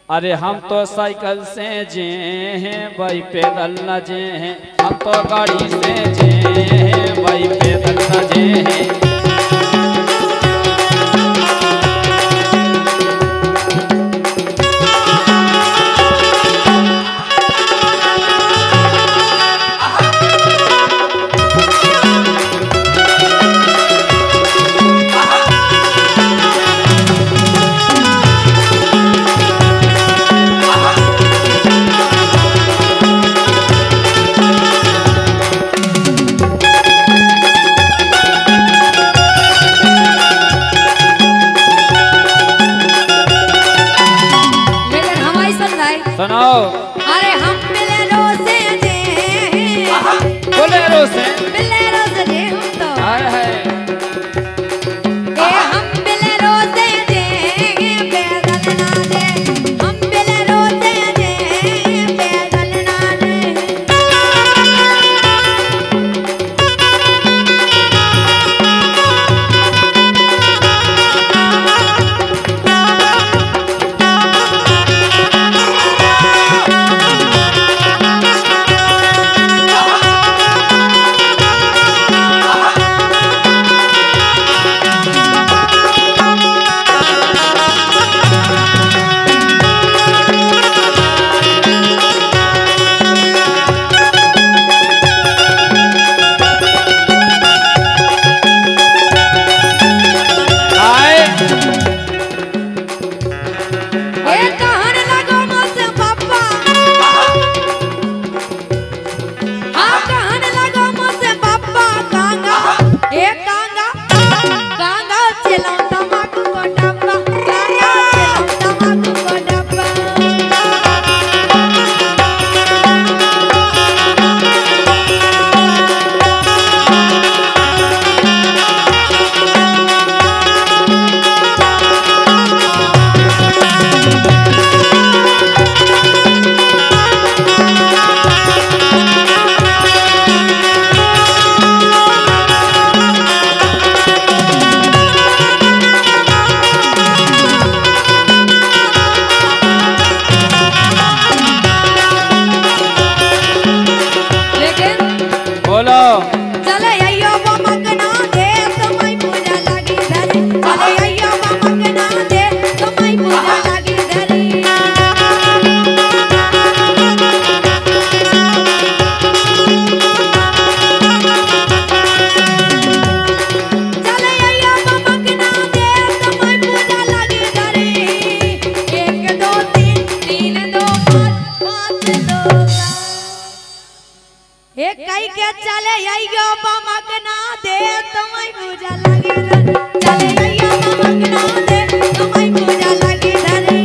अरे हम तो साइकिल से जे हैं भाई पैदल न जे हैं, हम तो गाड़ी से जे हैं भाई पैदल न जे हैं। सुनाओ। अरे हम बिलेरो से जे बोलेरो से बिलेरो से जे हम तो हाय हाय हम बिलेरो से जे पैदल ना जे, हम बिलेरो से जे पैदल ना जे। के चले आइयो बमक ना दे तुम्हें पूजा लगी धर, चले आइयो बमक ना दे तुम्हें पूजा लगी धर।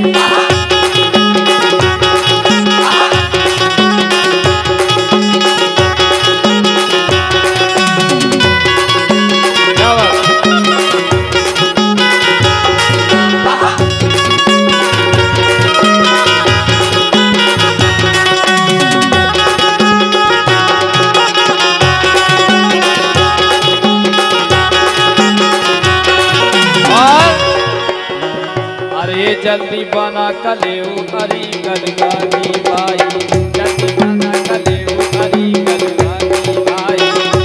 जल्दी बना कलेऊ हरी गलगा की भाई, जल्दी बना कलेऊ हरी गलगा की भाई।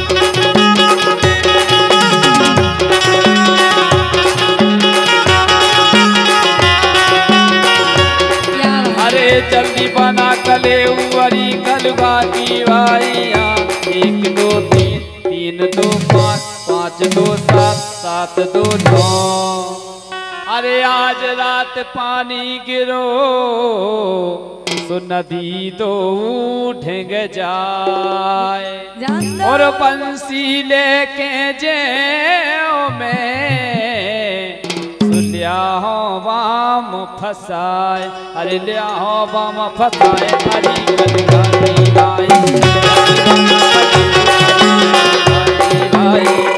अरे जल्दी बना कलेऊ हरी गलगा की भाई। 1 2 3 3 2 5 5 2 7 7 2 9। अरे आज रात पानी गिरो सो नदी तो ढंग जाए, और बंसी लेके जेओ में लिया हो वाम फसाए। अरे लिया हो वाम फसाए हरी गलगा की भाई, भाई।